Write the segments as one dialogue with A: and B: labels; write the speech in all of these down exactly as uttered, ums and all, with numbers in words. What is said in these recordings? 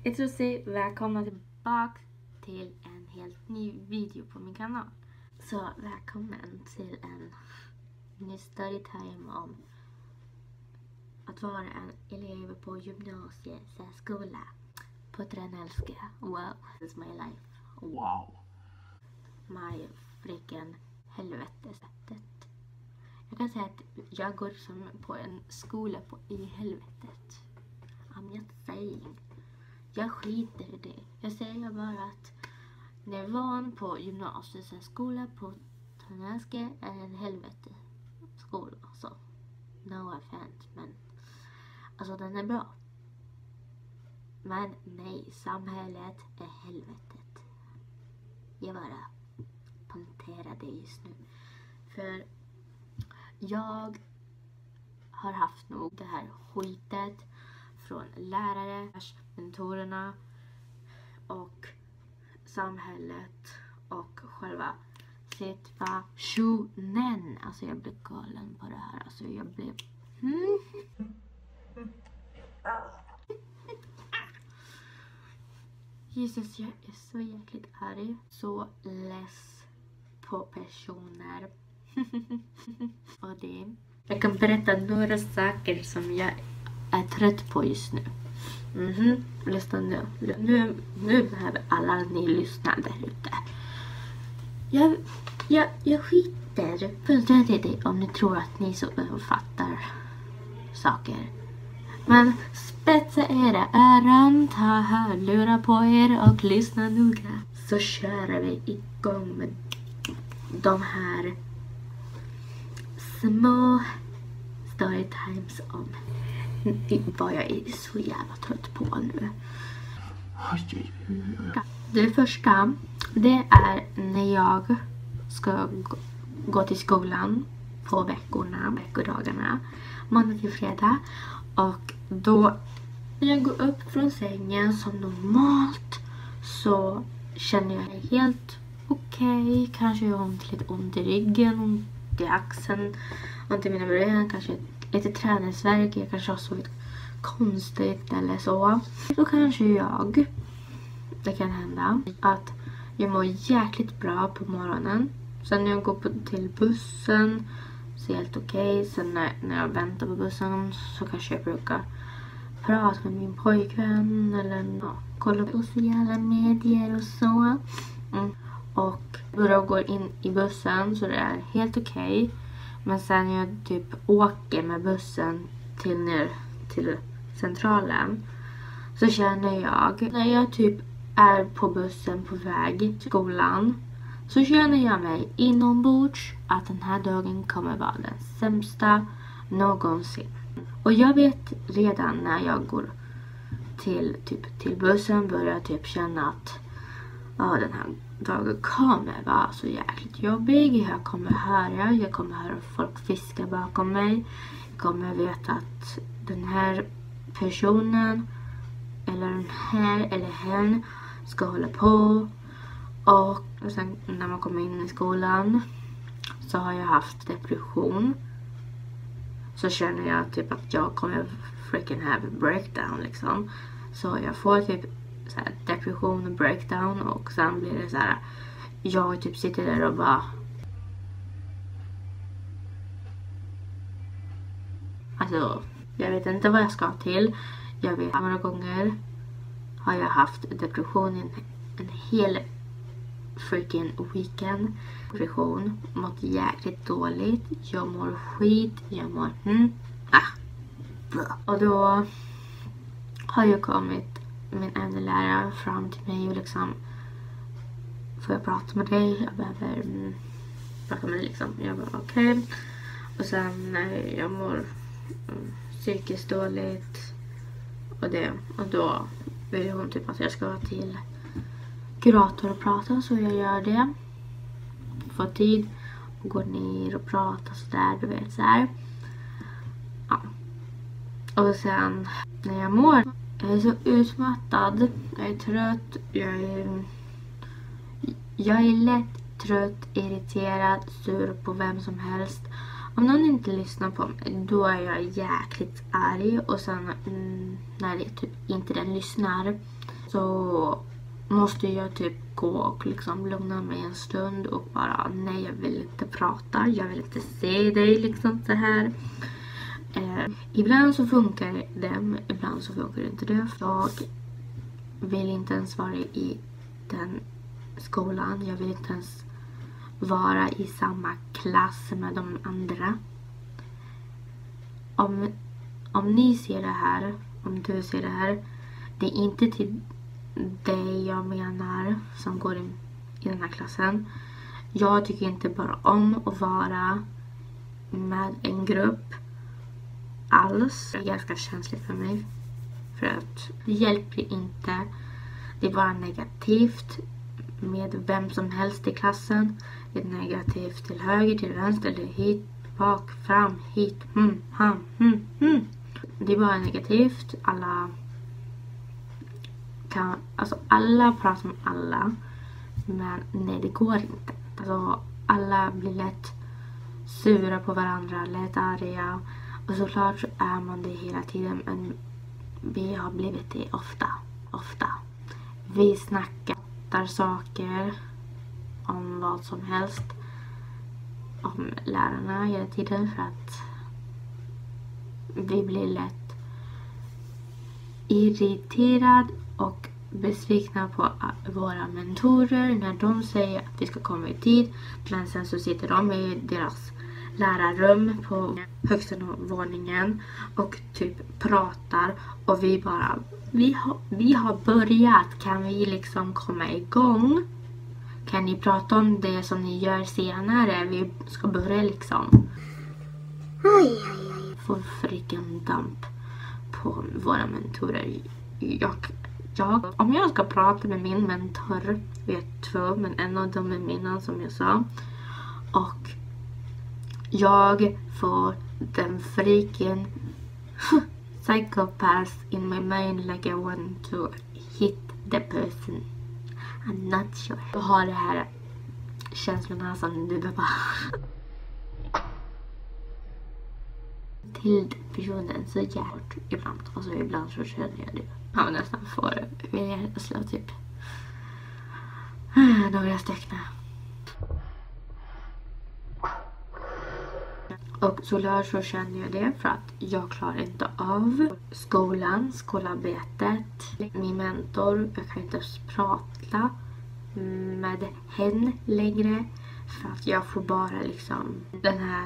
A: Jag tror säga välkomna tillbaka till en helt ny video på min kanal. Så välkommen till en ny storytime om att vara en elev på gymnasiesärskola på Tränälska. Wow, this is my life.
B: Wow.
A: My freaking helvetesättet. Jag kan säga att jag går som på en skola på i helvetet. I'm just saying. Jag skiter i det. Jag säger bara att nivån på gymnasiesärskola på Tränälska är en helvete skola. Så no offense, men alltså den är bra. Men nej, samhället är helvetet. Jag bara poängterar det just nu. För jag har haft nog det här skitet från lärare, mentorerna och samhället och själva situationen. Alltså jag blev galen på det här. Alltså jag blev... Hmm. Jesus, jag är så jäkligt arg. Så less på personer. Och det. Jag kan berätta några saker som jag är trött på just nu. Mhm, lyssna nu. Nu, nu behöver alla ni lyssna där ute. Jag, jag, jag skiter fullständigt i om ni tror att ni så fattar saker. Men spetsa era öron, ta hörlurar på er och lyssna noga. Så kör vi igång med de här små storytimes om vad jag är så jävla trött på nu. Det första, det är när jag ska gå till skolan på veckorna, veckodagarna, måndag till fredag. Och då när jag går upp från sängen som normalt så känner jag mig helt okej. Okay. Kanske jag har ont, lite ont i ryggen, ont i axeln, ont i mina ben, kanske lite träningsvärk, jag kanske har sovit konstigt eller så. Då kanske jag, det kan hända, att jag mår jäkligt bra på morgonen. Sen när jag går på, till bussen så är det helt okej. Okay. Sen när, när jag väntar på bussen så kanske jag brukar prata med min pojkvän eller ja, kolla på sociala medier och så. Mm. Och då jag går in i bussen så det är helt okej. Okay. Men sen när jag typ åker med bussen till ner till centralen så känner jag, när jag typ är på bussen på väg till skolan, så känner jag mig inombords att den här dagen kommer vara den sämsta någonsin. Och jag vet redan när jag går till, typ, till bussen börjar jag typ känna att ja, den här dagen kommer vara så jäkligt jobbig. Jag kommer höra, jag kommer höra folk fiska bakom mig. Jag kommer veta att den här personen eller den här eller hen ska hålla på. Och sen när man kommer in i skolan så har jag haft depression. Så känner jag typ att jag kommer freaking have a breakdown liksom. Så jag får typ så här depression och breakdown och sen blir det så här, jag typ sitter där och bara alltså, jag vet inte vad jag ska till. Jag vet några gånger har jag haft depression en, en hel freaking weekend. Depression, mått jäkligt dåligt. Jag mår skit, jag mår mm, ah, bra. Och då har jag kommit min ämnelärare fram till mig och liksom, får jag prata med dig? Jag behöver mm, prata med dig liksom. Jag bara okej. Okay. Och sen när jag mår mm, psykiskt dåligt och det, och då vill hon typ att jag ska till kurator och prata, så jag gör det. Får tid och går ner och pratar sådär, du vet så här. Ja. Och sen när jag mår, jag är så utmattad, jag är trött, jag är, jag är lätt trött, irriterad, sur på vem som helst. Om någon inte lyssnar på mig, då är jag jäkligt arg. Och sen mm, när det typ inte den lyssnar, så måste jag typ gå och liksom lugna mig en stund och bara nej, jag vill inte prata, jag vill inte se dig liksom så här. Eh, ibland så funkar det, ibland så funkar det inte det. Jag vill inte ens vara i den skolan, jag vill inte ens vara i samma klass med de andra. Om, om ni ser det här, om du ser det här, det är inte till dig jag menar som går in i den här klassen. Jag tycker inte bara om att vara med en grupp alls. Det är ganska känsligt för mig. För att det hjälper inte. Det är bara negativt med vem som helst i klassen. Det är negativt till höger, till vänster, eller hit, bak, fram, hit, hmm, ham, hmm, hmm. Det är bara negativt. Alla kan, alltså alla pratar med alla. Men nej, det går inte. Alltså alla blir lätt sura på varandra, lätt arga. Och såklart så är man det hela tiden. Men vi har blivit det ofta. Ofta. Vi snackar saker om vad som helst. Om lärarna hela tiden. För att vi blir lätt irriterad och besvikna på våra mentorer när de säger att vi ska komma i tid. Men sen så sitter de i deras lärarrum på högsta våningen och typ pratar. Och vi bara, vi har, vi har börjat. Kan vi liksom komma igång? Kan ni prata om det som ni gör senare? Vi ska börja liksom. Oj, oj, oj. Får friken damp på våra mentorer. Jag, jag, om jag ska prata med min mentor, vet två, men en av dem är mina som jag sa. Och jag får den freaking psychopath in my mind like I want to hit the person. I'm not sure. Jag har det här känslorna som du bara till personen så jävligt ibland. Alltså ibland så känner jag det. Jag har nästan får vilja slå typ några stycken. Och såklart så känner jag det för att jag klarar inte av skolan, skolarbetet, min mentor. Jag kan inte prata med henne längre för att jag får bara liksom den här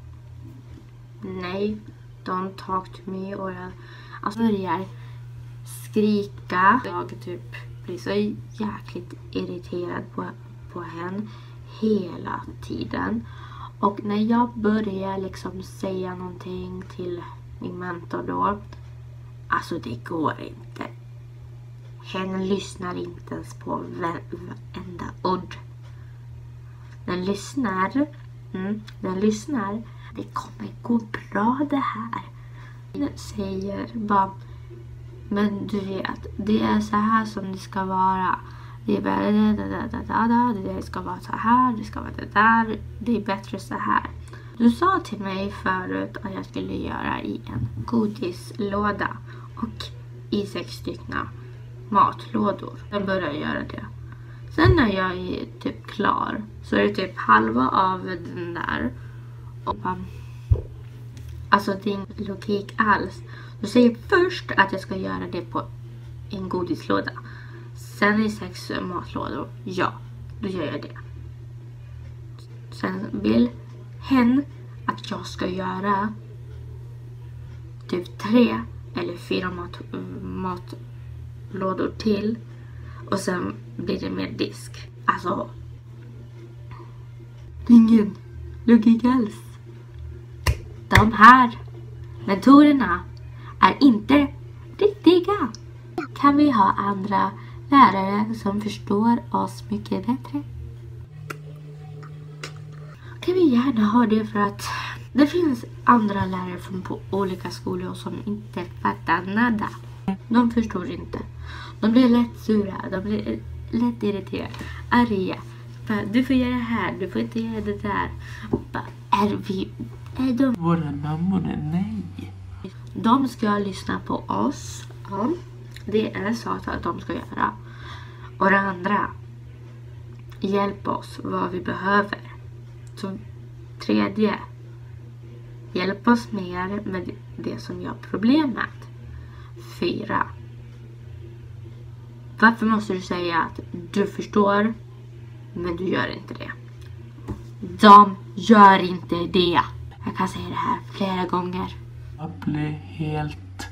A: nej, don't talk to me. Och jag alltså börjar skrika. Jag typ blir så jäkligt irriterad på, på henne hela tiden. Och när jag börjar liksom säga någonting till min mentor då, alltså det går inte. Hen lyssnar inte ens på varenda ord. Den lyssnar, mm, den lyssnar. Det kommer gå bra det här. Den säger bara, men du vet, det är så här som det ska vara. Det är bara det, det, det, det, det, det ska vara så här, det ska vara det där, det är bättre så här. Du sa till mig förut att jag skulle göra i en godislåda och i sex stycken matlådor. Jag börjar göra det. Sen när jag är typ klar så är det typ halva av den där. Och bara, alltså det är ingen logik alls. Du säger först att jag ska göra det på en godislåda. Sen i sex matlådor. Ja, då gör jag det. Sen vill hen att jag ska göra typ tre eller fyra mat, matlådor till. Och sen blir det mer disk. Alltså, ingen logik alls. De här mentorerna är inte riktiga. Kan vi ha andra lärare som förstår oss mycket bättre? Kan vi gärna ha det, för att det finns andra lärare från på olika skolor som inte fattar nada. De förstår inte. De blir lätt sura, de blir lätt irriterade, arga. Du får göra det här, du får inte göra det där. Är vi... Är de...
B: Våra mammor är nej.
A: De ska lyssna på oss. Ja. Det är så att de ska göra. Och det andra, hjälp oss vad vi behöver. Så tredje, hjälp oss mer med det som jag har problem med. Fyra, varför måste du säga att du förstår men du gör inte det? De gör inte det. Jag kan säga det här flera gånger.
B: Jag blir helt...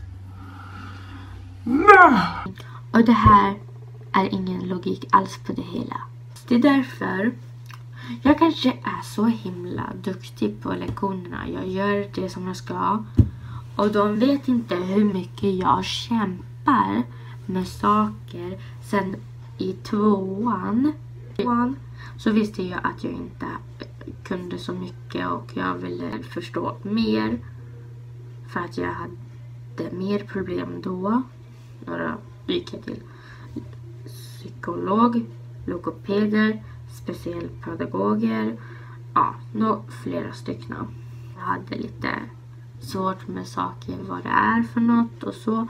A: Och det här är ingen logik alls på det hela. Det är därför jag kanske är så himla duktig på lektionerna. Jag gör det som jag ska. Och de vet inte hur mycket jag kämpar med saker. Sen i tvåan, tvåan så visste jag att jag inte kunde så mycket. Och jag ville förstå mer. För att jag hade mer problem då. Och då gick jag till psykolog, logopeder, specialpedagoger. Ja, nog flera stycken. Jag hade lite svårt med saker, vad det är för något och så.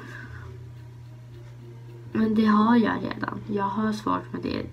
A: Men det har jag redan. Jag har svårt med det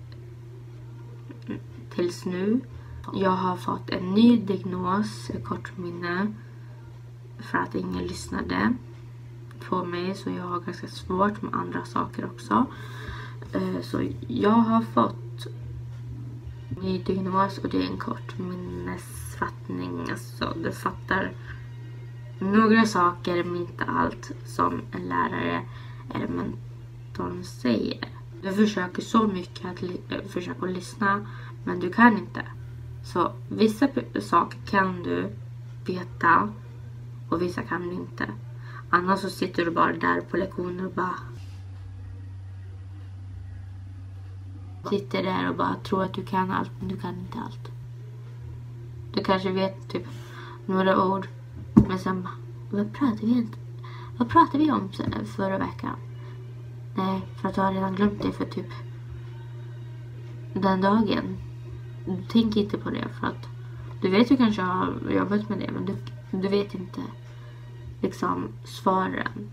A: tills nu. Jag har fått en ny diagnos, kortminne, för att ingen lyssnade på mig. Så jag har ganska svårt med andra saker också. Så jag har fått en ny diagnos och det är en kortminnesfattning. Alltså du fattar några saker men inte allt som en lärare eller mentorn säger. Du försöker så mycket att li- försöka lyssna men du kan inte. Så vissa saker kan du veta och vissa kan du inte. Annars så sitter du bara där på lektioner och bara sitter där och bara tror att du kan allt men du kan inte allt. Du kanske vet typ några ord men sen bara, vad pratar vi inte? Vad pratar vi om förra veckan? Nej, för att jag har redan glömt det för typ den dagen. Du tänker inte på det för att du vet ju kanske jag har jobbat med det men du, du vet inte liksom svaren.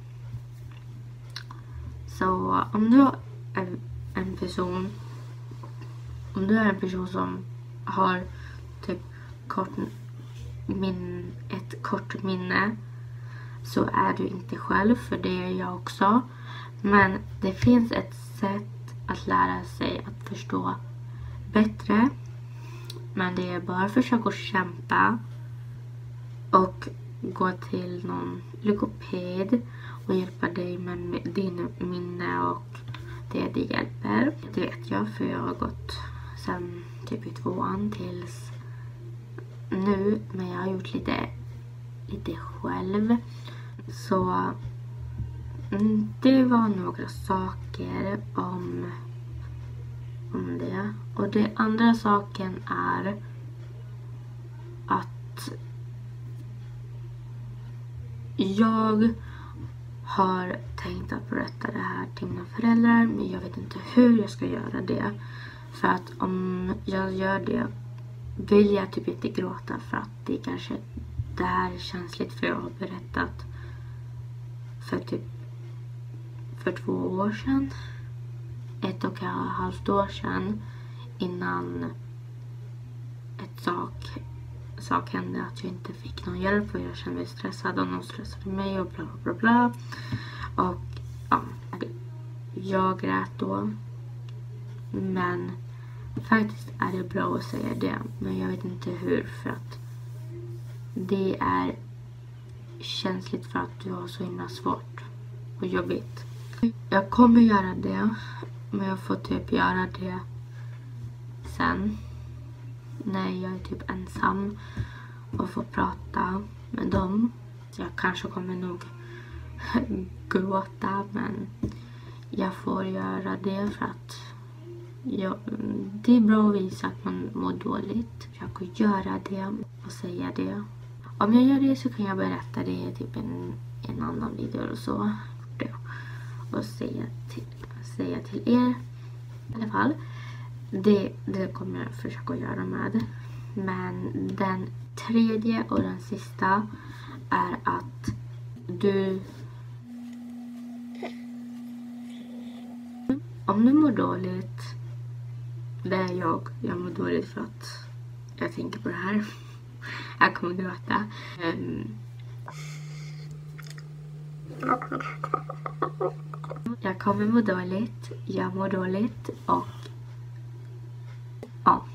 A: Så om du är en person om du är en person som har typ kort min, ett kort minne så är du inte själv, för det är jag också. Men det finns ett sätt att lära sig att förstå bättre. Men det är bara att försöka kämpa och gå till någon logoped och hjälpa dig med din minne och det det hjälper. Det vet jag för jag har gått sen typ i tvåan tills nu, men jag har gjort lite lite själv. Så det var några saker om om det. Och det andra saken är att jag har tänkt att berätta det här till mina föräldrar, men jag vet inte hur jag ska göra det. För att om jag gör det vill jag typ inte gråta, för att det kanske det här är känsligt, för jag har berättat för typ för två år sedan. Ett och ett halvt år sedan innan ett sak, sak hände att jag inte fick någon hjälp och jag kände mig stressad och någon stressade mig och bla bla bla. Och ja, jag grät då. Men faktiskt är det bra att säga det, men jag vet inte hur, för att det är känsligt för att du har så himla svårt och jobbigt. Jag kommer göra det, men jag får typ göra det sen när jag är typ ensam och får prata med dem. Jag kanske kommer nog gråta, men jag får göra det för att jag, det är bra att visa att man mår dåligt. Jag kan göra det och säga det. Om jag gör det så kan jag berätta det i typ en, en annan video och så. Och säga till, säga till er. I alla fall. Det, det kommer jag försöka göra med. Men den tredje och den sista är att du om du mår dåligt, det är jag. Jag mår dåligt för att jag tänker på det här. Jag kommer gråta. Um, jag kommer må dåligt. Jag mår dåligt och ja.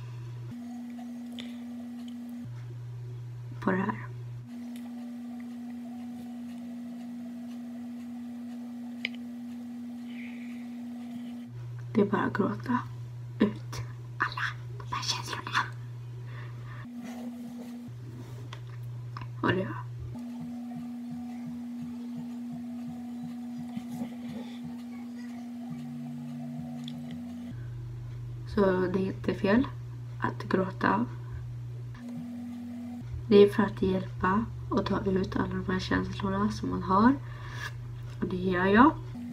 A: På det här. Det är bara att gråta ut alla de här känslorna. Och det gör. Så det är inte fel att gråta. Det är för att hjälpa och ta ut alla de här känslorna som man har. Och det gör jag.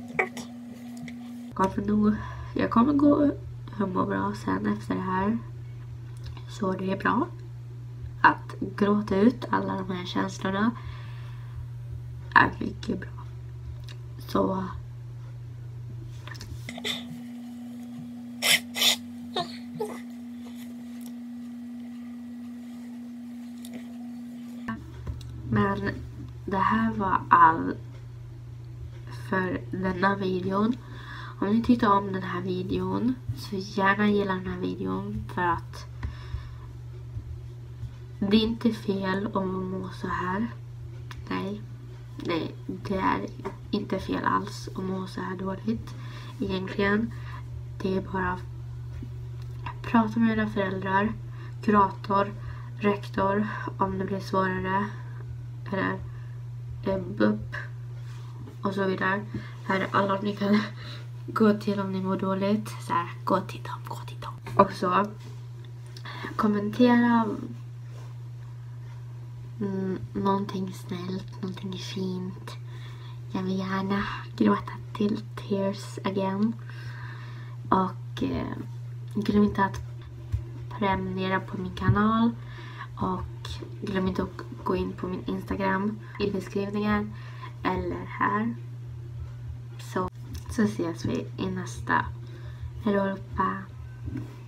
A: Jag kommer nog, jag kommer gå hem och bra sen efter det här. Så det är bra att gråta ut alla de här känslorna. Är mycket bra. Så men det här var allt för denna videon. Om ni tyckte om den här videon så gärna gilla den här videon, för att det är inte fel om man mår så här. Nej, nej, det är inte fel alls att må så här dåligt egentligen. Det är bara att prata med era föräldrar, kurator, rektor om det blir svårare, eller eh, B U P och så vidare. Här är alla ni kan gå till om ni mår dåligt. Så här, gå till dem, gå till dem. Och så kommentera mm, någonting snällt, någonting fint. Jag vill gärna gråta till tears again. Och eh, glöm inte att prenumerera på min kanal. Och glöm inte att gå in på min Instagram i beskrivningen eller här. Så, så ses vi i nästa. Hej då allihopa.